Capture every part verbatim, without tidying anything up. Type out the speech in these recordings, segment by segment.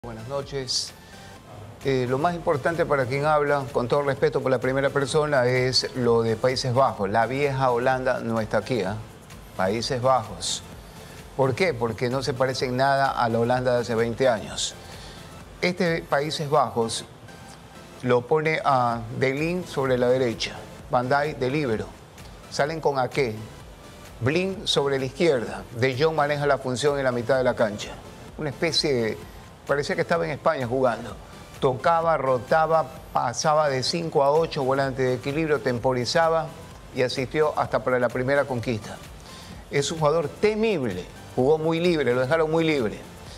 Buenas noches. Eh, lo más importante para quien habla, con todo respeto por la primera persona, es lo de Países Bajos. La vieja Holanda no está aquí, ¿eh? Países Bajos. ¿Por qué? Porque no se parece en nada a la Holanda de hace veinte años. Este Países Bajos lo pone a De Ligt sobre la derecha, Van Dijk de líbero. Salen con Ake, Blind sobre la izquierda. De Jong maneja la función en la mitad de la cancha. Una especie de... Parecía que estaba en España jugando. Tocaba, rotaba, pasaba de cinco a ocho volantes de equilibrio, temporizaba y asistió hasta para la primera conquista. Es un jugador temible, jugó muy libre, lo dejaron muy libre.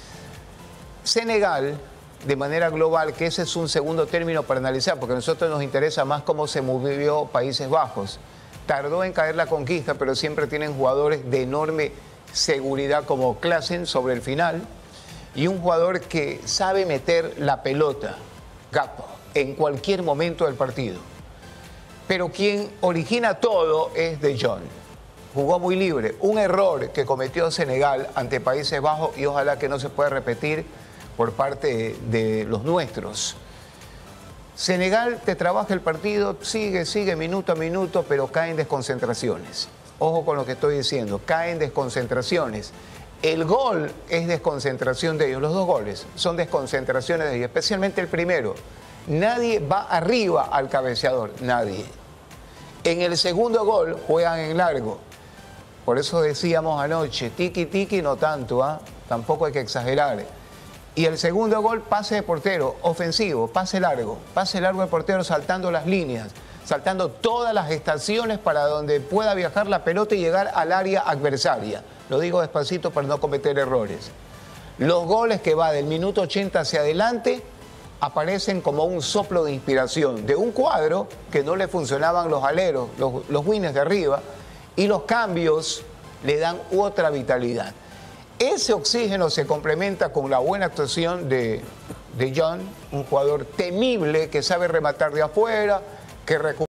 Senegal, de manera global, que ese es un segundo término para analizar, porque a nosotros nos interesa más cómo se movió Países Bajos. Tardó en caer la conquista, pero siempre tienen jugadores de enorme seguridad como Klaassen sobre el final. Y un jugador que sabe meter la pelota, Gakpo, en cualquier momento del partido. Pero quien origina todo es De Jong. Jugó muy libre. Un error que cometió Senegal ante Países Bajos y ojalá que no se pueda repetir por parte de los nuestros. Senegal te trabaja el partido, sigue, sigue minuto a minuto, pero cae en desconcentraciones. Ojo con lo que estoy diciendo, cae en desconcentraciones. El gol es desconcentración de ellos, los dos goles son desconcentraciones de ellos, especialmente el primero. Nadie va arriba al cabeceador, nadie. En el segundo gol juegan en largo. Por eso decíamos anoche, tiki tiki no tanto, ¿ah? Tampoco hay que exagerar. Y el segundo gol, pase de portero, ofensivo, pase largo, pase largo del portero saltando las líneas, saltando todas las estaciones para donde pueda viajar la pelota y llegar al área adversaria. Lo digo despacito para no cometer errores. Los goles que va del minuto ochenta hacia adelante aparecen como un soplo de inspiración de un cuadro que no le funcionaban los aleros, los, los wings de arriba, y los cambios le dan otra vitalidad. Ese oxígeno se complementa con la buena actuación de, de Jong, un jugador temible que sabe rematar de afuera, que recupera.